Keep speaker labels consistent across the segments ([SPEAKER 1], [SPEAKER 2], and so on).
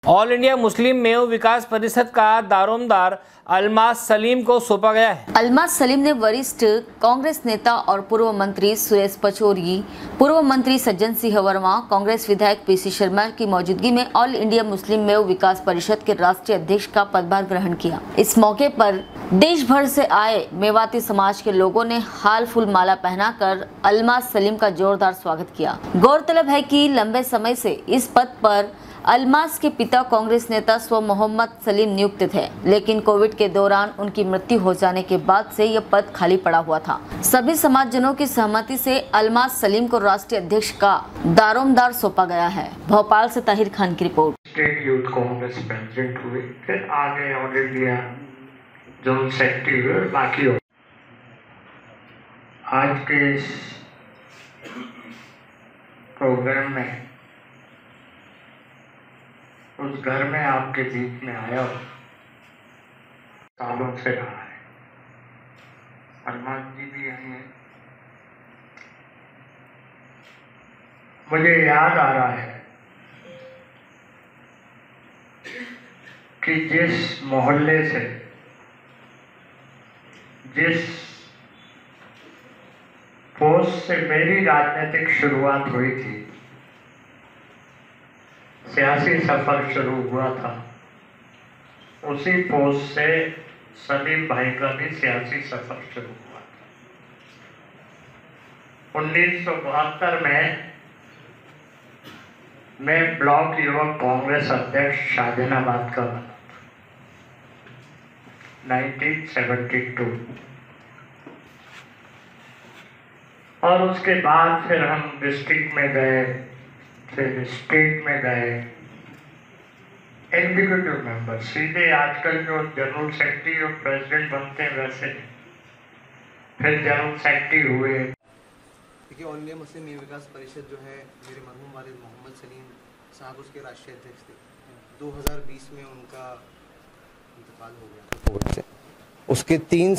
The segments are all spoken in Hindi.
[SPEAKER 1] ऑल इंडिया मुस्लिम मेव विकास परिषद का दारोमदार अलमास सलीम को सौंपा गया है।
[SPEAKER 2] अलमास सलीम ने वरिष्ठ कांग्रेस नेता और पूर्व मंत्री सुरेश पचौरी, पूर्व मंत्री सज्जन सिंह वर्मा, कांग्रेस विधायक पीसी शर्मा की मौजूदगी में ऑल इंडिया मुस्लिम मेव विकास परिषद के राष्ट्रीय अध्यक्ष का पदभार ग्रहण किया। इस मौके पर देश भर से आए मेवाती समाज के लोगों ने हाल फूल माला पहनाकर अलमास सलीम का जोरदार स्वागत किया। गौरतलब है कि लंबे समय से इस पद पर अलमास के पिता कांग्रेस नेता स्व मोहम्मद सलीम नियुक्त थे, लेकिन कोविड के दौरान उनकी मृत्यु हो जाने के बाद से यह पद खाली पड़ा हुआ था। सभी समाजजनों की सहमति से अलमास सलीम को राष्ट्रीय अध्यक्ष का दारोमदार सौंपा गया है। भोपाल से ताहिर खान की रिपोर्ट।
[SPEAKER 3] स्टेट यूथ कांग्रेस प्रेसिडेंट हुए, फिर आगे ऑल इंडिया जोन सेक्रेटरी हुए और बाकी हो। आज के इस प्रोग्राम में उस घर में आपके बीच में आया हो, सालों से रहा है। अलमास जी भी यही है। मुझे याद आ रहा है कि जिस मोहल्ले से, जिस पोस्ट से मेरी राजनीतिक शुरुआत हुई थी, सियासी सफर शुरू हुआ था, उसी पोस्ट से सलीम भाई का भी सियासी सफर शुरू हुआ था। 1972 में मैं ब्लॉक युवक कांग्रेस अध्यक्ष शाहजहानाबाद का बना था, 1972। और उसके बाद फिर हम डिस्ट्रिक्ट में गए, फिर स्टेट में गए, एग्जीक्यूटिव मेंबर, सीधे आजकल जो जनरल सेक्रेटरी और प्रेसिडेंट बनते हैं वैसे, फिर जनरल सेक्रेटरी हुए।
[SPEAKER 4] देखिए, ऑल इंडिया मुस्लिम मेव विकास परिषद जो है, मेरे मरहूम वालिद मोहम्मद सलीम साहब उसके राष्ट्रीय अध्यक्ष थे। 2020 में उनका इंतकाल हो गया था कोविड से। उसके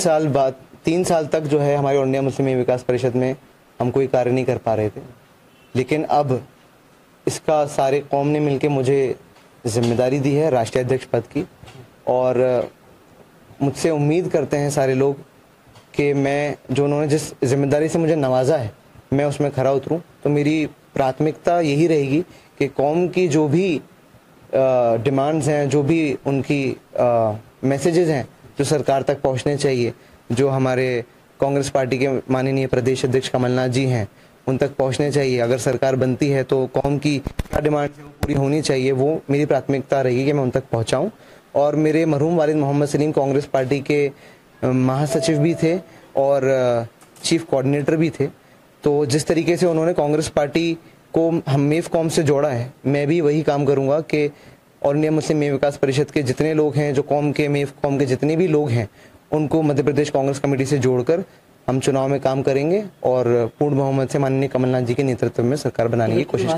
[SPEAKER 4] 3 साल तक जो है हमारी ऑल इंडिया मुस्लिम मेव विकास परिषद में हम कोई कार्य नहीं कर पा रहे थे, लेकिन अब इसका सारे कौम ने मिलकर मुझे जिम्मेदारी दी है राष्ट्रीय अध्यक्ष पद की, और मुझसे उम्मीद करते हैं सारे लोग कि मैं जो उन्होंने जिस जिम्मेदारी से मुझे नवाजा है मैं उसमें खरा उतरूं। तो मेरी प्राथमिकता यही रहेगी कि कौम की जो भी डिमांड्स हैं, जो भी उनकी मैसेजेस हैं जो सरकार तक पहुंचने चाहिए, जो हमारे कांग्रेस पार्टी के माननीय प्रदेश अध्यक्ष कमलनाथ जी हैं उन तक पहुंचने चाहिए। अगर सरकार बनती है तो कौम की क्या डिमांड है वो पूरी होनी चाहिए, वो मेरी प्राथमिकता रहेगी कि मैं उन तक पहुंचाऊं। और मेरे मरहूम वालिद मोहम्मद सलीम कांग्रेस पार्टी के महासचिव भी थे और चीफ कोऑर्डिनेटर भी थे। तो जिस तरीके से उन्होंने कांग्रेस पार्टी को हम मेव कौम से जोड़ा है, मैं भी वही काम करूँगा कि ऑल इंडिया मुस्लिम मेव विकास परिषद के जितने लोग हैं, जो कौम के मेव कौम के जितने भी लोग हैं, उनको मध्य प्रदेश कांग्रेस कमेटी से जोड़कर हम चुनाव में काम करेंगे और पूर्ण बहुमत से माननीय कमलनाथ जी के नेतृत्व में सरकार बनाने की कोशिश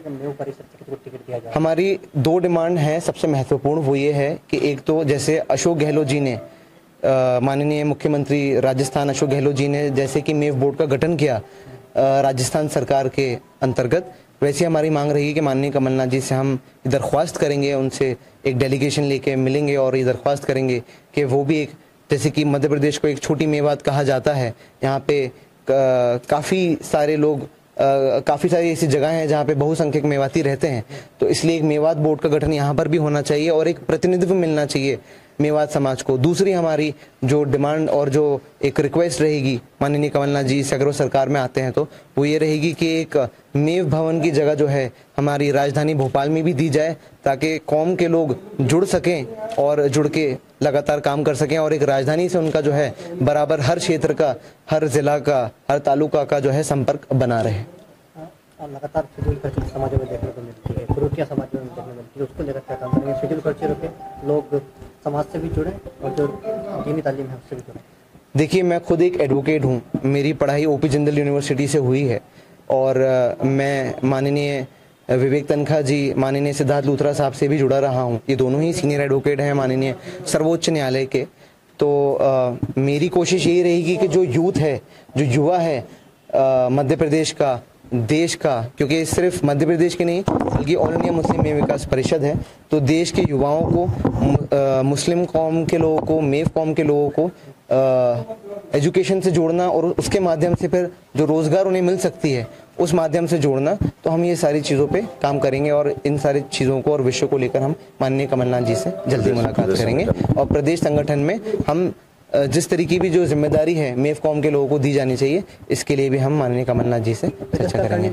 [SPEAKER 4] करेंगे। हमारी 2 डिमांड हैं सबसे महत्वपूर्ण। वो ये है कि एक तो जैसे अशोक गहलोत जी ने, माननीय मुख्यमंत्री राजस्थान अशोक गहलोत जी ने जैसे कि मेव बोर्ड का गठन किया राजस्थान सरकार के अंतर्गत, वैसे हमारी मांग रही कि माननीय कमलनाथ जी से हम दरख्वास्त करेंगे, उनसे एक डेलीगेशन लेके मिलेंगे और ये दरख्वास्त करेंगे कि वो भी एक, जैसे कि मध्य प्रदेश को एक छोटी मेवात कहा जाता है, यहाँ पे काफ़ी सारे लोग, काफ़ी सारी ऐसी जगह हैं जहाँ पे बहुसंख्यक मेवाती रहते हैं, तो इसलिए एक मेवात बोर्ड का गठन यहाँ पर भी होना चाहिए और एक प्रतिनिधित्व मिलना चाहिए मेवात समाज को। दूसरी हमारी जो डिमांड और जो एक रिक्वेस्ट रहेगी माननीय कमलनाथ जी से, अगर वो सरकार में आते हैं तो वो ये रहेगी कि एक मेव भवन की जगह जो है हमारी राजधानी भोपाल में भी दी जाए, ताकि कौम के लोग जुड़ सकें और जुड़ के लगातार काम कर सकें और एक राजधानी से उनका जो है बराबर हर क्षेत्र का, हर जिला का, हर तालुका का जो है संपर्क बना रहे।
[SPEAKER 5] लगातार शेड्यूल कल्चर समाजों में देखने को मिलती है, कुरीतियां समाजों में देखने को मिलती है, उसको लेकर क्या काम करेंगे? शेड्यूल कल्चर पे लोग समाज से भी जुड़े और जो दीनी तालीम है उससे भी जुड़े।
[SPEAKER 4] देखिए, मैं खुद एक एडवोकेट हूँ, मेरी पढ़ाई ओपी जिंदल यूनिवर्सिटी से हुई है और मैं माननीय विवेक तनखा जी, माननीय सिद्धार्थ लूथरा साहब से भी जुड़ा रहा हूँ। ये दोनों ही सीनियर एडवोकेट हैं माननीय सर्वोच्च न्यायालय के। तो मेरी कोशिश यही रहेगी कि जो यूथ है, जो युवा है मध्य प्रदेश का, देश का, क्योंकि सिर्फ मध्य प्रदेश की नहीं बल्कि ऑल इंडिया मुस्लिम मेव विकास परिषद है, तो देश के युवाओं को, मुस्लिम कौम के लोगों को, मेव कौम के लोगों को एजुकेशन से जोड़ना और उसके माध्यम से फिर जो रोज़गार उन्हें मिल सकती है उस माध्यम से जोड़ना। तो हम ये सारी चीज़ों पे काम करेंगे और इन सारी चीज़ों को और विषय को लेकर हम माननीय कमलनाथ जी से जल्दी मुलाकात करेंगे। और प्रदेश संगठन में हम जिस तरीके की जो जिम्मेदारी है मेव कौम के लोगों को दी जानी चाहिए, इसके लिए भी हम माननीय कमलनाथ जी से चर्चा करेंगे।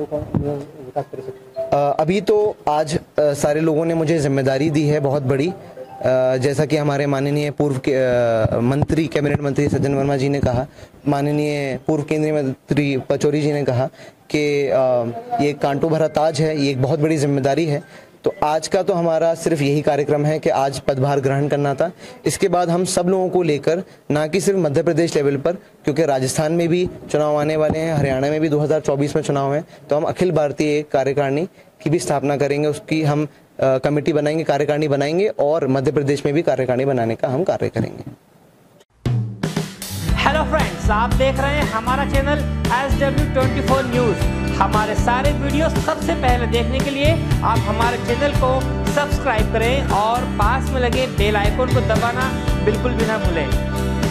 [SPEAKER 4] अभी तो आज सारे लोगों ने मुझे जिम्मेदारी दी है बहुत बड़ी, जैसा कि हमारे माननीय पूर्व मंत्री, कैबिनेट मंत्री सज्जन वर्मा जी ने कहा, माननीय पूर्व केंद्रीय मंत्री पचौरी जी ने कहा कि ये कांटो भरा ताज है, ये एक बहुत बड़ी जिम्मेदारी है। तो आज का तो हमारा सिर्फ यही कार्यक्रम है कि आज पदभार ग्रहण करना था। इसके बाद हम सब लोगों को लेकर, ना कि सिर्फ मध्य प्रदेश लेवल पर, क्योंकि राजस्थान में भी चुनाव आने वाले हैं, हरियाणा में भी 2024 में चुनाव है, तो हम अखिल भारतीय कार्यकारिणी की भी स्थापना करेंगे, उसकी हम कमेटी बनाएंगे, कार्यकारिणी बनाएंगे और मध्य प्रदेश में भी कार्यकारिणी बनाने का हम कार्य करेंगे।
[SPEAKER 1] हेलो फ्रेंड्स, आप देख रहे हैं हमारा चैनल SW24 न्यूज। हमारे सारे वीडियो सबसे पहले देखने के लिए आप हमारे चैनल को सब्सक्राइब करें और पास में लगे बेल आइकन को दबाना बिल्कुल भी ना भूलें।